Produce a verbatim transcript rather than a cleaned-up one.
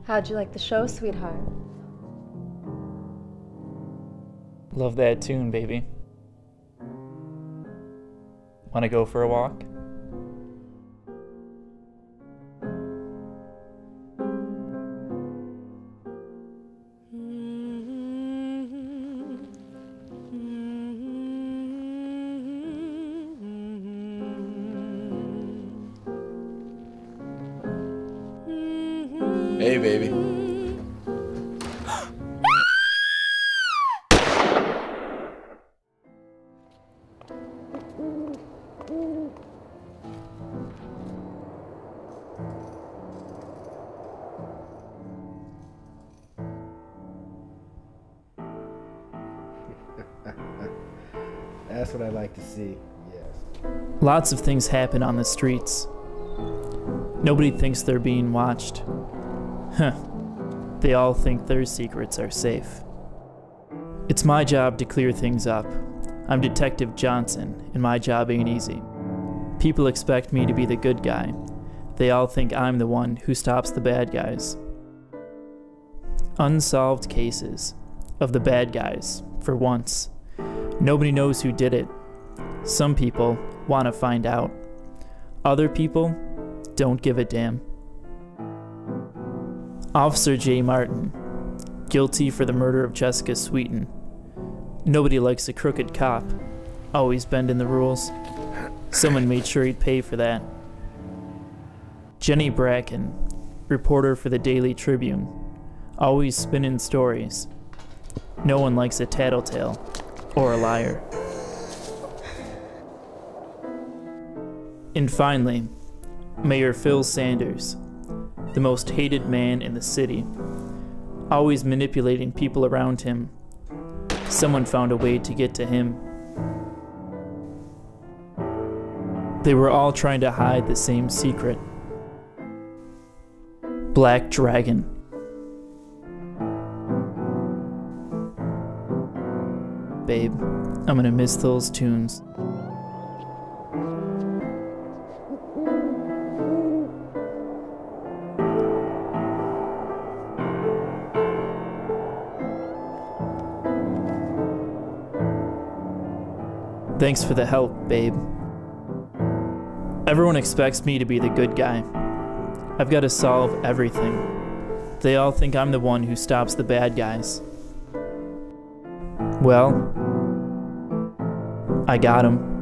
How'd you like the show, sweetheart? Love that tune, baby. Wanna go for a walk? Hey, baby. That's what I like to see, yes. Lots of things happen on the streets. Nobody thinks they're being watched. Huh. They all think their secrets are safe. It's my job to clear things up. I'm Detective Johnson, and my job ain't easy. People expect me to be the good guy. They all think I'm the one who stops the bad guys. Unsolved cases of the bad guys, for once. Nobody knows who did it. Some people want to find out. Other people don't give a damn. Officer J. Martin, guilty for the murder of Jessica Sweeten. Nobody likes a crooked cop, always bending the rules. Someone made sure he'd pay for that. Jenny Bracken, reporter for the Daily Tribune, always spinning stories. No one likes a tattletale or a liar. And finally, Mayor Phil Sanders, the most hated man in the city, always manipulating people around him. Someone found a way to get to him. They were all trying to hide the same secret. Black Dragon. Babe, I'm gonna miss those tunes. Thanks for the help, babe. Everyone expects me to be the good guy. I've got to solve everything. They all think I'm the one who stops the bad guys. Well, I got him.